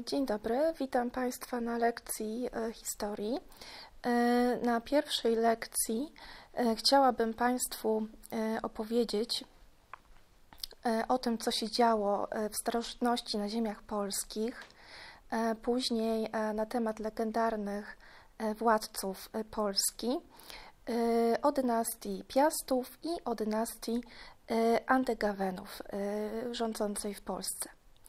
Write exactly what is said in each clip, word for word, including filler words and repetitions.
Dzień dobry, witam Państwa na lekcji historii. Na pierwszej lekcji chciałabym Państwu opowiedzieć o tym, co się działo w starożytności na ziemiach polskich, później na temat legendarnych władców Polski, o dynastii Piastów i o dynastii Andegawenów rządzącej w Polsce.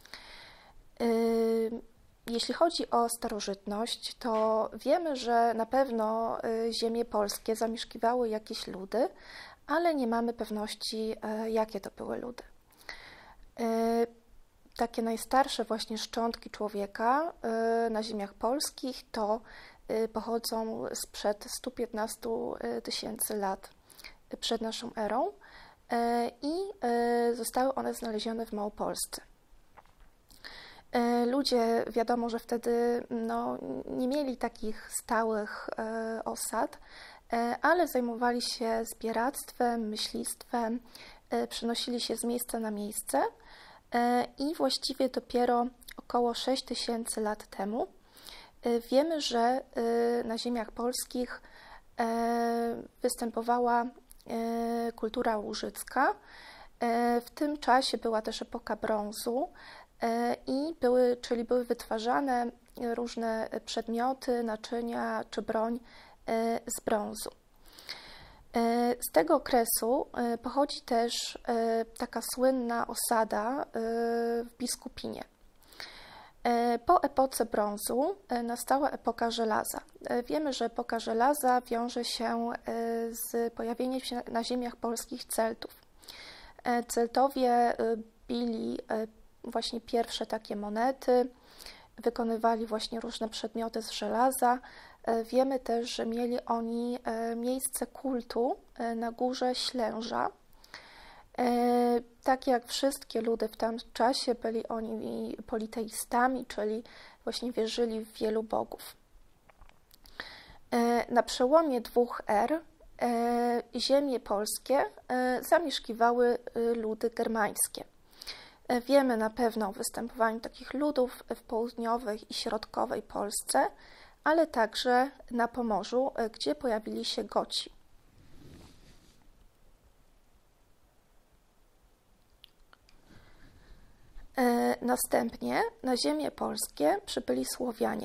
Jeśli chodzi o starożytność, to wiemy, że na pewno ziemie polskie zamieszkiwały jakieś ludy, ale nie mamy pewności, jakie to były ludy. Takie najstarsze właśnie szczątki człowieka na ziemiach polskich to pochodzą sprzed stu piętnastu tysięcy lat przed naszą erą i zostały one znalezione w Małopolsce. Ludzie, wiadomo, że wtedy no, nie mieli takich stałych e, osad, e, ale zajmowali się zbieractwem, myślistwem, e, przenosili się z miejsca na miejsce e, i właściwie dopiero około sześć tysięcy lat temu e, wiemy, że e, na ziemiach polskich e, występowała e, kultura łużycka. E, w tym czasie była też epoka brązu, i były, czyli były wytwarzane różne przedmioty, naczynia czy broń z brązu. Z tego okresu pochodzi też taka słynna osada w Biskupinie. Po epoce brązu nastała epoka żelaza. Wiemy, że epoka żelaza wiąże się z pojawieniem się na ziemiach polskich Celtów. Celtowie bili właśnie pierwsze takie monety, wykonywali właśnie różne przedmioty z żelaza. Wiemy też, że mieli oni miejsce kultu na górze Ślęża. Tak jak wszystkie ludy w tamtym czasie byli oni politeistami, czyli właśnie wierzyli w wielu bogów. Na przełomie dwóch er ziemie polskie zamieszkiwały ludy germańskie. Wiemy na pewno o występowaniu takich ludów w południowej i środkowej Polsce, ale także na Pomorzu, gdzie pojawili się Goci. Następnie na ziemię polskie przybyli Słowianie.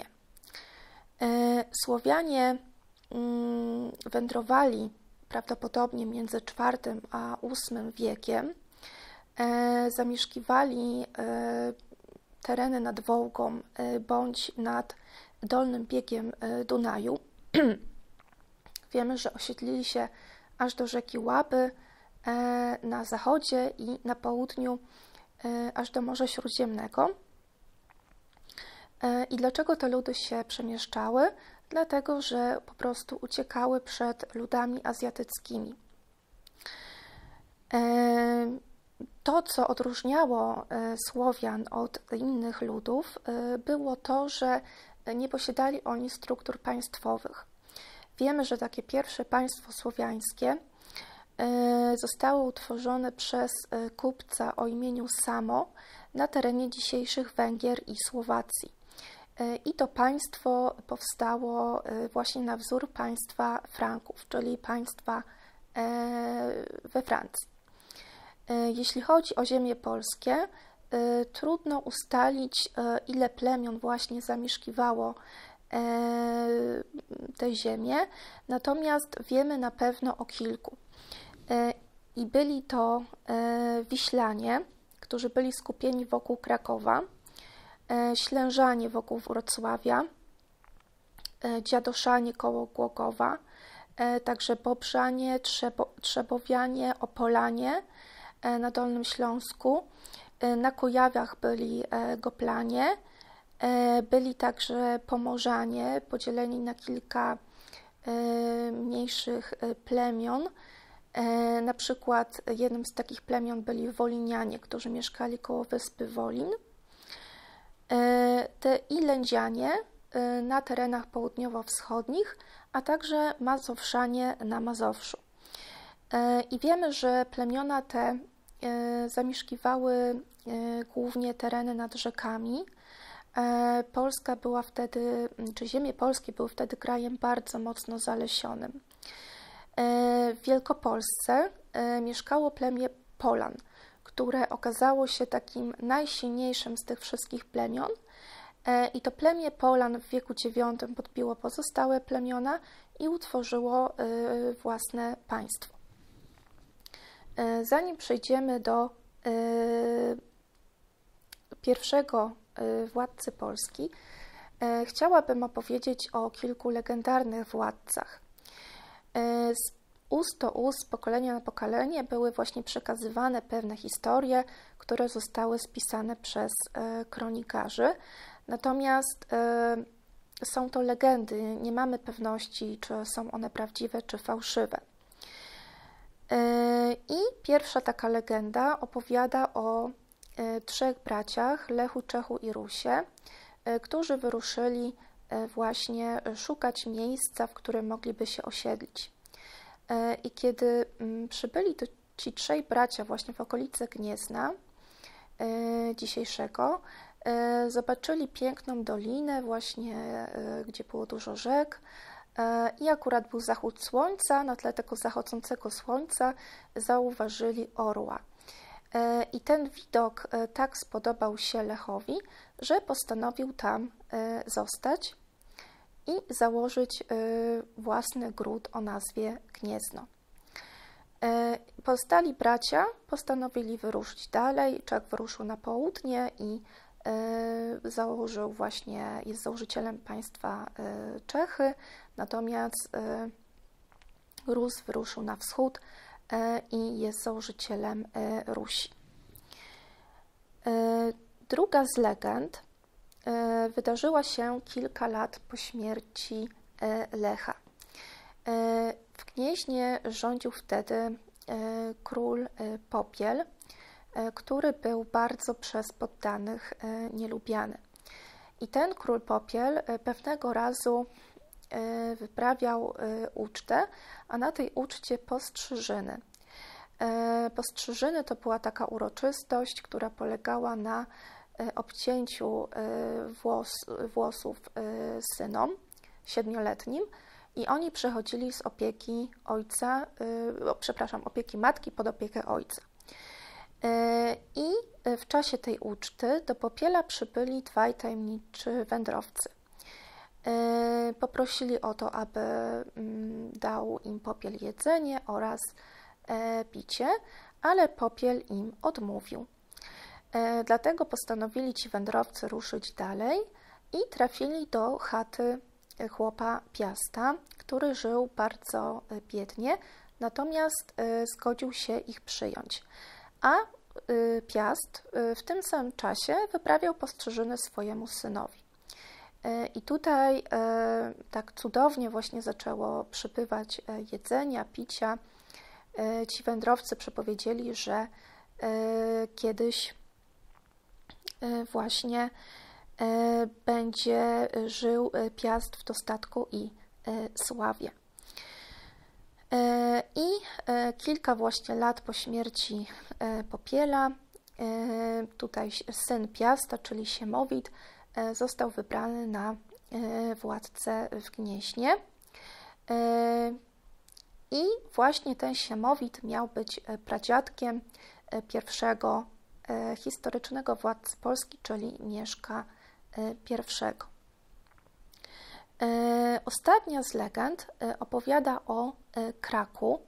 Słowianie wędrowali prawdopodobnie między czwartym a ósmym wiekiem. Zamieszkiwali tereny nad Wołgą bądź nad dolnym biegiem Dunaju. Wiemy, że osiedlili się aż do rzeki Łaby na zachodzie i na południu aż do Morza Śródziemnego. I dlaczego te ludy się przemieszczały? Dlatego, że po prostu uciekały przed ludami azjatyckimi. To, co odróżniało Słowian od innych ludów, było to, że nie posiadali oni struktur państwowych. Wiemy, że takie pierwsze państwo słowiańskie zostało utworzone przez kupca o imieniu Samo na terenie dzisiejszych Węgier i Słowacji. I to państwo powstało właśnie na wzór państwa Franków, czyli państwa we Francji. Jeśli chodzi o ziemie polskie, trudno ustalić, ile plemion właśnie zamieszkiwało te ziemię, natomiast wiemy na pewno o kilku. I byli to Wiślanie, którzy byli skupieni wokół Krakowa, Ślężanie wokół Wrocławia, Dziadoszanie koło Głogowa, także Bobrzanie, Trzebo, Trzebowianie, Opolanie na Dolnym Śląsku. Na Kujawiach byli Goplanie, byli także Pomorzanie, podzieleni na kilka mniejszych plemion. Na przykład jednym z takich plemion byli Wolinianie, którzy mieszkali koło wyspy Wolin. Te i Lędzianie na terenach południowo-wschodnich, a także Mazowszanie na Mazowszu. I wiemy, że plemiona te zamieszkiwały głównie tereny nad rzekami, Polska była wtedy, czy ziemie polskie były wtedy krajem bardzo mocno zalesionym. W Wielkopolsce mieszkało plemię Polan, które okazało się takim najsilniejszym z tych wszystkich plemion. I to plemię Polan w wieku dziewiątym podbiło pozostałe plemiona i utworzyło własne państwo. Zanim przejdziemy do pierwszego władcy Polski, chciałabym opowiedzieć o kilku legendarnych władcach. Z ust do ust, z pokolenia na pokolenie były właśnie przekazywane pewne historie, które zostały spisane przez kronikarzy. Natomiast są to legendy, nie mamy pewności, czy są one prawdziwe, czy fałszywe. I pierwsza taka legenda opowiada o trzech braciach, Lechu, Czechu i Rusie, którzy wyruszyli właśnie szukać miejsca, w którym mogliby się osiedlić. I kiedy przybyli to ci trzej bracia właśnie w okolice Gniezna dzisiejszego, zobaczyli piękną dolinę właśnie, gdzie było dużo rzek i akurat był zachód słońca. Na tle tego zachodzącego słońca zauważyli orła. I ten widok tak spodobał się Lechowi, że postanowił tam zostać i założyć własny gród o nazwie Gniezno. Pozostali bracia postanowili wyruszyć dalej. Czech wyruszył na południe i założył właśnie, jest założycielem państwa Czechy, natomiast Rus wyruszył na wschód i jest założycielem Rusi. Druga z legend wydarzyła się kilka lat po śmierci Lecha. W Gnieźnie rządził wtedy król Popiel, który był bardzo przez poddanych nielubiany. I ten król Popiel pewnego razu wyprawiał ucztę, a na tej uczcie postrzyżyny. Postrzyżyny to była taka uroczystość, która polegała na obcięciu włos, włosów synom siedmioletnim i oni przechodzili z opieki ojca, przepraszam, opieki matki pod opiekę ojca. I w czasie tej uczty do Popiela przybyli dwaj tajemniczy wędrowcy. Poprosili o to, aby dał im Popiel jedzenie oraz picie, ale Popiel im odmówił. Dlatego postanowili ci wędrowcy ruszyć dalej i trafili do chaty chłopa Piasta, który żył bardzo biednie, natomiast zgodził się ich przyjąć. A Piast w tym samym czasie wyprawiał postrzyżyny swojemu synowi. I tutaj tak cudownie właśnie zaczęło przybywać jedzenia, picia. Ci wędrowcy przepowiedzieli, że kiedyś właśnie będzie żył Piast w dostatku i sławie. I kilka właśnie lat po śmierci Popiela, tutaj syn Piasta, czyli Siemowit, został wybrany na władcę w Gnieźnie. I właśnie ten Siemowit miał być pradziadkiem pierwszego historycznego władcy Polski, czyli Mieszka pierwszego. Ostatnia z legend opowiada o Kraku,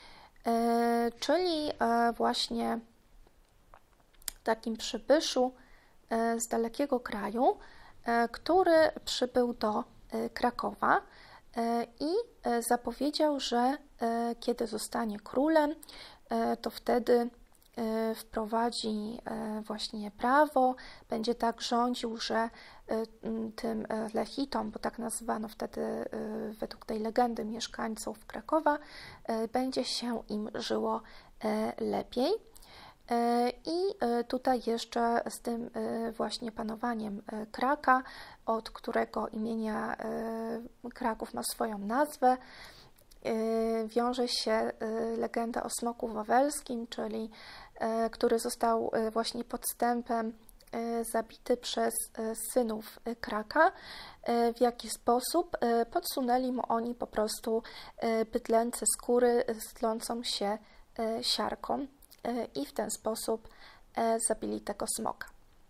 czyli właśnie takim przybyszu z dalekiego kraju, który przybył do Krakowa i zapowiedział, że kiedy zostanie królem, to wtedy wprowadzi właśnie prawo, będzie tak rządził, że tym Lechitom, bo tak nazywano wtedy według tej legendy mieszkańców Krakowa, będzie się im żyło lepiej. I tutaj jeszcze z tym właśnie panowaniem Kraka, od którego imienia Kraków ma swoją nazwę, wiąże się legenda o smoku wawelskim, czyli który został właśnie podstępem zabity przez synów Kraka, w jaki sposób podsunęli mu oni po prostu bydlęce skóry z tlącą się siarką i w ten sposób zabili tego smoka.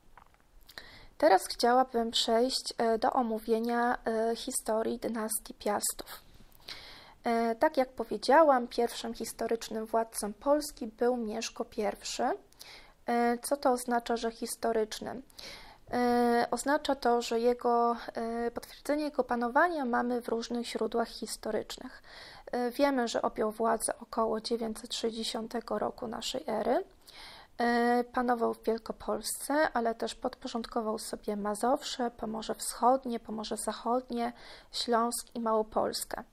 Teraz chciałabym przejść do omówienia historii dynastii Piastów. Tak jak powiedziałam, pierwszym historycznym władcą Polski był Mieszko pierwszy. Co to oznacza, że historyczny? Oznacza to, że jego, potwierdzenie jego panowania mamy w różnych źródłach historycznych. Wiemy, że objął władzę około dziewięćset sześćdziesiątego roku naszej ery. Panował w Wielkopolsce, ale też podporządkował sobie Mazowsze, Pomorze Wschodnie, Pomorze Zachodnie, Śląsk i Małopolskę.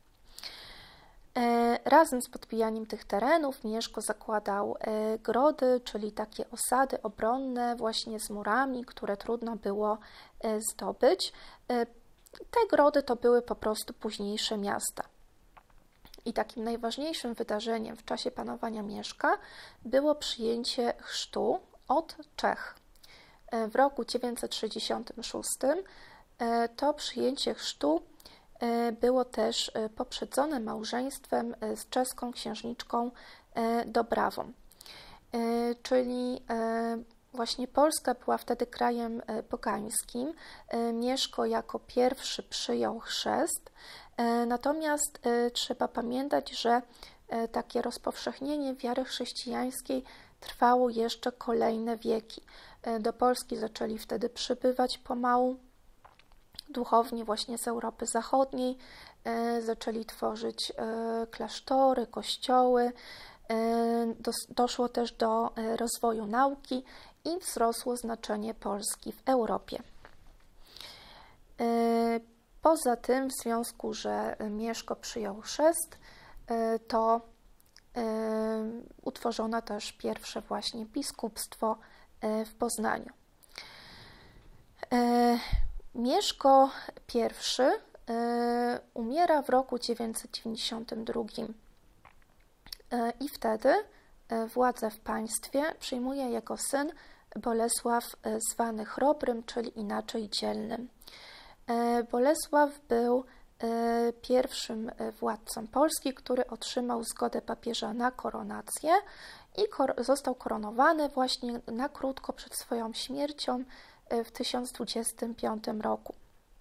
Razem z podbijaniem tych terenów Mieszko zakładał grody, czyli takie osady obronne właśnie z murami, które trudno było zdobyć. Te grody to były po prostu późniejsze miasta. I takim najważniejszym wydarzeniem w czasie panowania Mieszka było przyjęcie chrztu od Czech. W roku dziewięćset sześćdziesiątym szóstym to przyjęcie chrztu było też poprzedzone małżeństwem z czeską księżniczką Dobrawą. Czyli właśnie Polska była wtedy krajem pogańskim. Mieszko jako pierwszy przyjął chrzest, natomiast trzeba pamiętać, że takie rozpowszechnienie wiary chrześcijańskiej trwało jeszcze kolejne wieki. Do Polski zaczęli wtedy przybywać pomału duchowni właśnie z Europy Zachodniej, zaczęli tworzyć klasztory, kościoły, doszło też do rozwoju nauki i wzrosło znaczenie Polski w Europie. Poza tym, w związku, że Mieszko przyjął chrzest, to utworzono też pierwsze właśnie biskupstwo w Poznaniu. Mieszko pierwszy umiera w roku dziewięćset dziewięćdziesiątym drugim i wtedy władzę w państwie przyjmuje jego syn Bolesław, zwany Chrobrym, czyli inaczej Dzielnym. Bolesław był pierwszym władcą Polski, który otrzymał zgodę papieża na koronację i został koronowany właśnie na krótko przed swoją śmiercią w tysiąc dwudziestym piątym roku.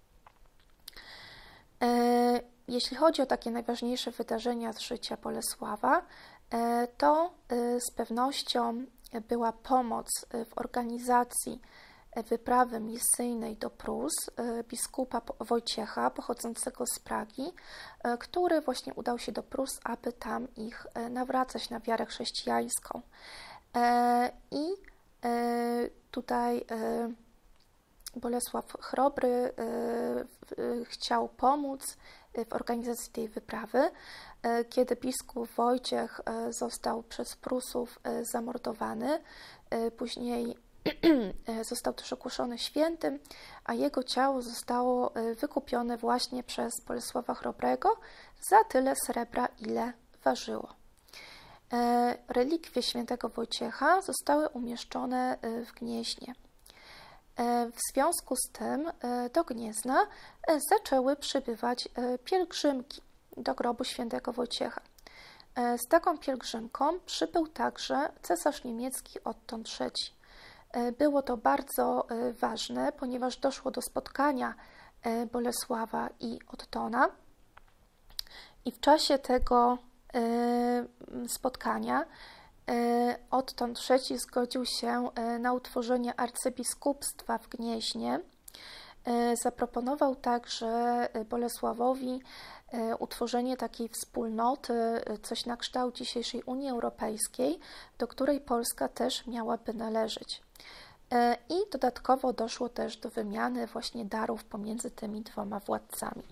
Jeśli chodzi o takie najważniejsze wydarzenia z życia Bolesława, to z pewnością była pomoc w organizacji wyprawy misyjnej do Prus biskupa Wojciecha pochodzącego z Pragi, który właśnie udał się do Prus, aby tam ich nawracać na wiarę chrześcijańską. I tutaj Bolesław Chrobry chciał pomóc w organizacji tej wyprawy. Kiedy biskup Wojciech został przez Prusów zamordowany, później został też ogłoszony świętym, a jego ciało zostało wykupione właśnie przez Bolesława Chrobrego za tyle srebra, ile ważyło. Relikwie świętego Wojciecha zostały umieszczone w Gnieźnie. W związku z tym do Gniezna zaczęły przybywać pielgrzymki do grobu świętego Wojciecha. Z taką pielgrzymką przybył także cesarz niemiecki Otton trzeci. Było to bardzo ważne, ponieważ doszło do spotkania Bolesława i Ottona i w czasie tego spotkania Otton trzeci zgodził się na utworzenie arcybiskupstwa w Gnieźnie. Zaproponował także Bolesławowi utworzenie takiej wspólnoty, coś na kształt dzisiejszej Unii Europejskiej, do której Polska też miałaby należeć. I dodatkowo doszło też do wymiany właśnie darów pomiędzy tymi dwoma władcami.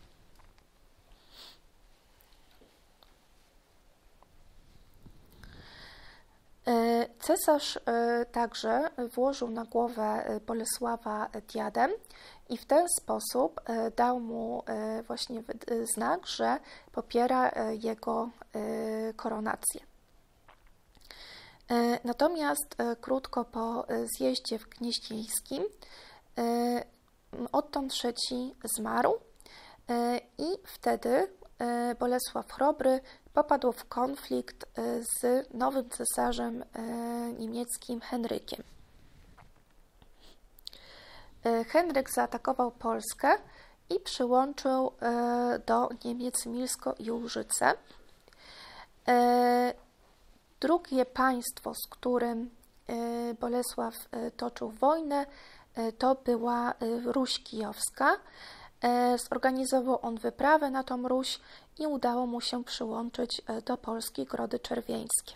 Cesarz także włożył na głowę Bolesława diadem i w ten sposób dał mu właśnie znak, że popiera jego koronację. Natomiast krótko po zjeździe w Gnieźnieńskim Otton trzeci zmarł i wtedy Bolesław Chrobry popadł w konflikt z nowym cesarzem niemieckim Henrykiem. Henryk zaatakował Polskę i przyłączył do Niemiec Milsko i Łużyce. Drugie państwo, z którym Bolesław toczył wojnę, to była Ruś Kijowska. Zorganizował on wyprawę na tą Ruś i udało mu się przyłączyć do Polski Grody Czerwieńskie.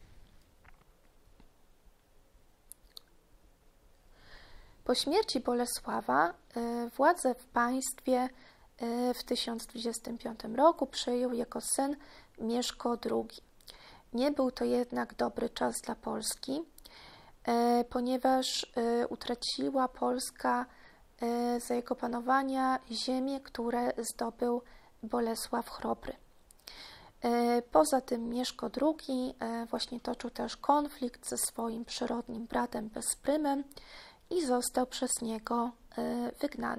Po śmierci Bolesława władzę w państwie w tysiąc dwudziestym piątym roku przejął jego syn Mieszko drugi. Nie był to jednak dobry czas dla Polski, ponieważ utraciła Polska za jego panowania ziemie, które zdobył Bolesław Chrobry. Poza tym Mieszko drugi właśnie toczył też konflikt ze swoim przyrodnim bratem Bezprymem i został przez niego wygnany.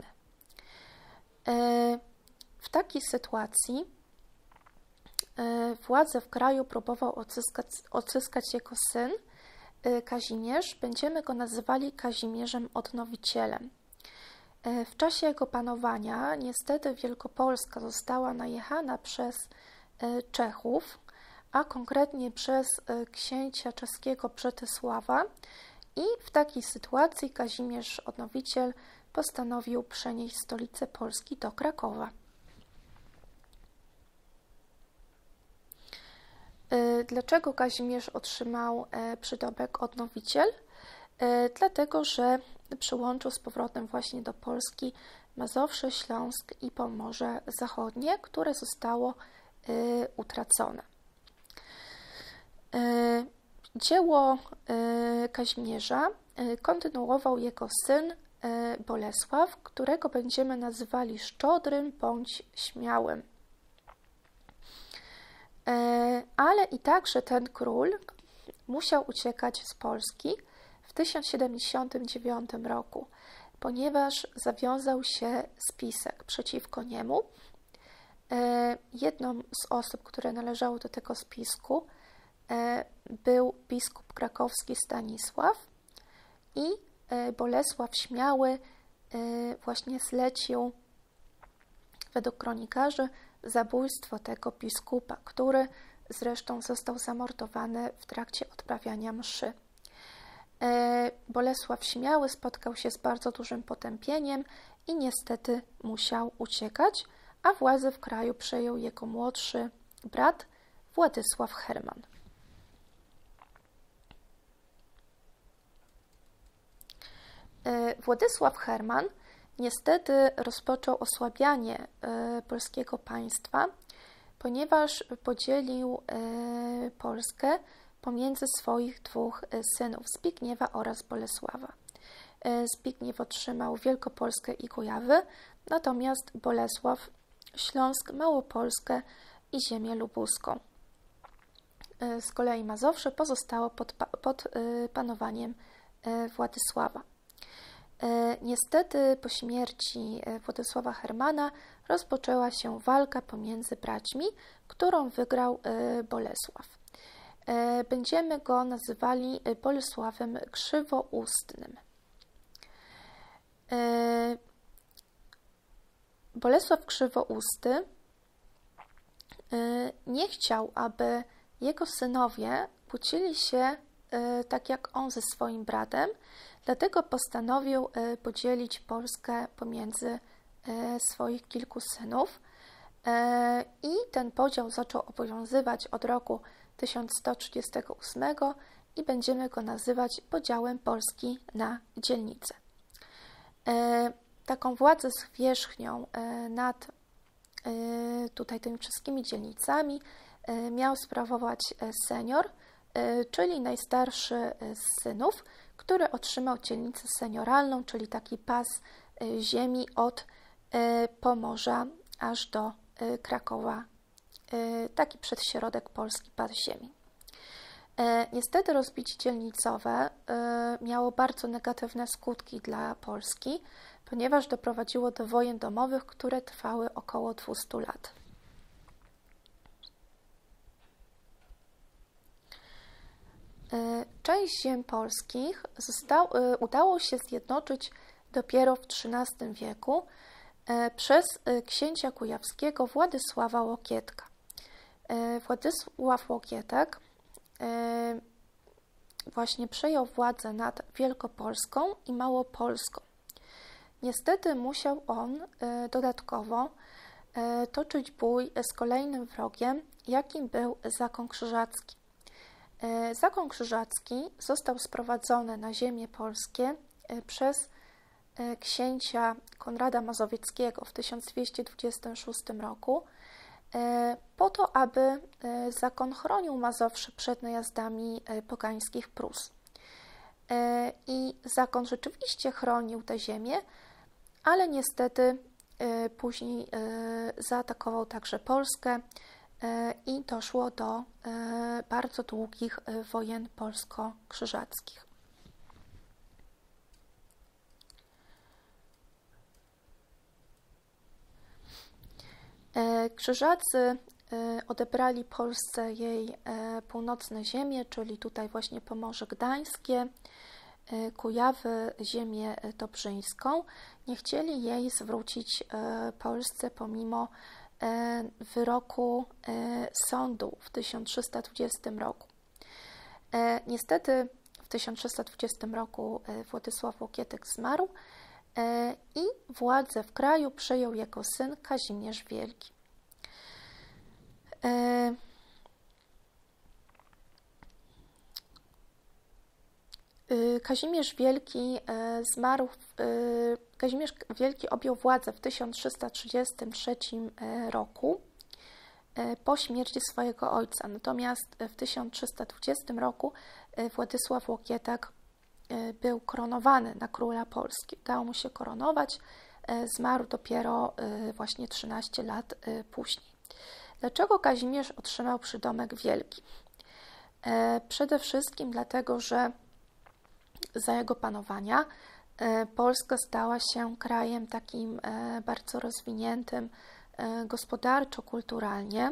W takiej sytuacji władzę w kraju próbował odzyskać, odzyskać jego syn Kazimierz. Będziemy go nazywali Kazimierzem Odnowicielem. W czasie jego panowania niestety Wielkopolska została najechana przez Czechów, a konkretnie przez księcia czeskiego Przetysława, i w takiej sytuacji Kazimierz Odnowiciel postanowił przenieść stolicę Polski do Krakowa. Dlaczego Kazimierz otrzymał przydomek Odnowiciel? Dlatego, że przyłączył z powrotem właśnie do Polski Mazowsze, Śląsk i Pomorze Zachodnie, które zostało utracone. Dzieło Kazimierza kontynuował jego syn Bolesław, którego będziemy nazywali Szczodrym bądź Śmiałym. Ale i także ten król musiał uciekać z Polski w tysiąc siedemdziesiątym dziewiątym roku, ponieważ zawiązał się spisek przeciwko niemu. Jedną z osób, które należały do tego spisku, był biskup krakowski Stanisław i Bolesław Śmiały właśnie zlecił, według kronikarzy, zabójstwo tego biskupa, który zresztą został zamordowany w trakcie odprawiania mszy. Bolesław Śmiały spotkał się z bardzo dużym potępieniem i niestety musiał uciekać, a władzę w kraju przejął jego młodszy brat Władysław Herman. Władysław Herman niestety rozpoczął osłabianie polskiego państwa, ponieważ podzielił Polskę pomiędzy swoich dwóch synów, Zbigniewa oraz Bolesława. Zbigniew otrzymał Wielkopolskę i Kujawy, natomiast Bolesław Śląsk, Małopolskę i ziemię lubuską. Z kolei Mazowsze pozostało pod, pod panowaniem Władysława. Niestety po śmierci Władysława Hermana rozpoczęła się walka pomiędzy braćmi, którą wygrał Bolesław. Będziemy go nazywali Bolesławem Krzywoustnym. Bolesław Krzywousty nie chciał, aby jego synowie kłócili się tak jak on ze swoim bratem, dlatego postanowił podzielić Polskę pomiędzy swoich kilku synów i ten podział zaczął obowiązywać od roku tysiąc sto trzydziestego ósmego i będziemy go nazywać podziałem Polski na dzielnice. Taką władzę zwierzchnią nad tutaj tymi wszystkimi dzielnicami miał sprawować senior, czyli najstarszy z synów, który otrzymał dzielnicę senioralną, czyli taki pas ziemi od Pomorza aż do Krakowa, taki przedśrodek Polski pas ziemi. Niestety rozbicie dzielnicowe miało bardzo negatywne skutki dla Polski, ponieważ doprowadziło do wojen domowych, które trwały około dwieście lat. Część ziem polskich został, udało się zjednoczyć dopiero w trzynastym wieku przez księcia kujawskiego Władysława Łokietka. Władysław Łokietek właśnie przejął władzę nad Wielkopolską i Małopolską. Niestety musiał on dodatkowo toczyć bój z kolejnym wrogiem, jakim był Zakon Krzyżacki. Zakon Krzyżacki został sprowadzony na ziemię polskie przez księcia Konrada Mazowieckiego w tysiąc dwieście dwudziestym szóstym roku po to, aby zakon chronił Mazowsze przed najazdami pogańskich Prus. I zakon rzeczywiście chronił tę ziemię, ale niestety później zaatakował także Polskę i doszło do bardzo długich wojen polsko-krzyżackich. Krzyżacy odebrali Polsce jej północne ziemie, czyli tutaj właśnie Pomorze Gdańskie, Kujawy, ziemię dobrzyńską. Nie chcieli jej zwrócić Polsce pomimo wyroku sądu w tysiąc trzysta dwudziestym roku. Niestety w tysiąc trzysta dwudziestym roku Władysław Łokietek zmarł i władzę w kraju przejął jego syn Kazimierz Wielki. Kazimierz Wielki zmarł, Kazimierz Wielki objął władzę w tysiąc trzysta trzydziestym trzecim roku po śmierci swojego ojca. Natomiast w tysiąc trzysta dwudziestym roku Władysław Łokietek był koronowany na króla Polski. Udało mu się koronować, zmarł dopiero właśnie trzynaście lat później. Dlaczego Kazimierz otrzymał przydomek Wielki? Przede wszystkim dlatego, że za jego panowania Polska stała się krajem takim bardzo rozwiniętym gospodarczo, kulturalnie.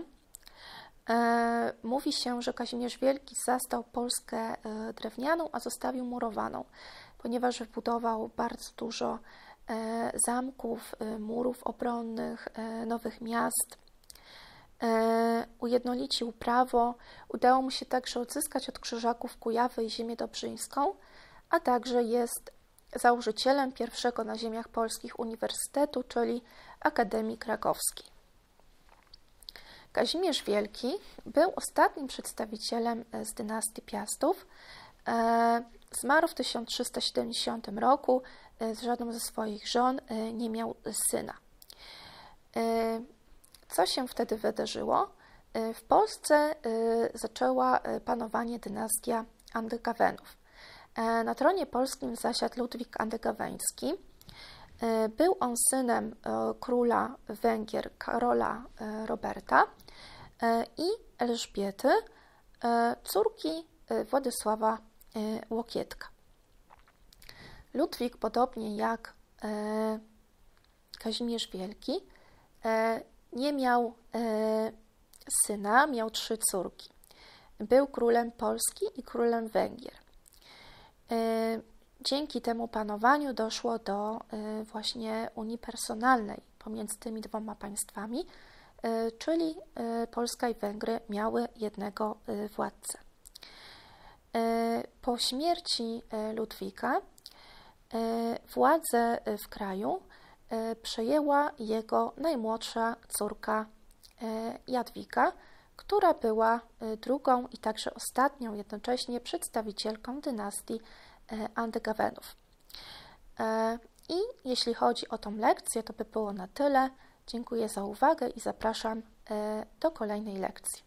Mówi się, że Kazimierz Wielki zastał Polskę drewnianą, a zostawił murowaną, ponieważ wybudował bardzo dużo zamków, murów obronnych, nowych miast, ujednolicił prawo. Udało mu się także odzyskać od Krzyżaków Kujawy i ziemię dobrzyńską, a także jest założycielem pierwszego na ziemiach polskich uniwersytetu, czyli Akademii Krakowskiej. Kazimierz Wielki był ostatnim przedstawicielem z dynastii Piastów. Zmarł w tysiąc trzysta siedemdziesiątym roku, z żadną ze swoich żon nie miał syna. Co się wtedy wydarzyło? W Polsce zaczęła panowanie dynastia Andegawenów. Na tronie polskim zasiadł Ludwik Andegaweński. Był on synem króla Węgier Karola Roberta i Elżbiety, córki Władysława Łokietka. Ludwik, podobnie jak Kazimierz Wielki, nie miał syna, miał trzy córki. Był królem Polski i królem Węgier. Dzięki temu panowaniu doszło do właśnie unii personalnej pomiędzy tymi dwoma państwami, czyli Polska i Węgry miały jednego władcę. Po śmierci Ludwika władzę w kraju przejęła jego najmłodsza córka Jadwiga, która była drugą i także ostatnią jednocześnie przedstawicielką dynastii Andegawenów. I jeśli chodzi o tą lekcję, to by było na tyle. Dziękuję za uwagę i zapraszam do kolejnej lekcji.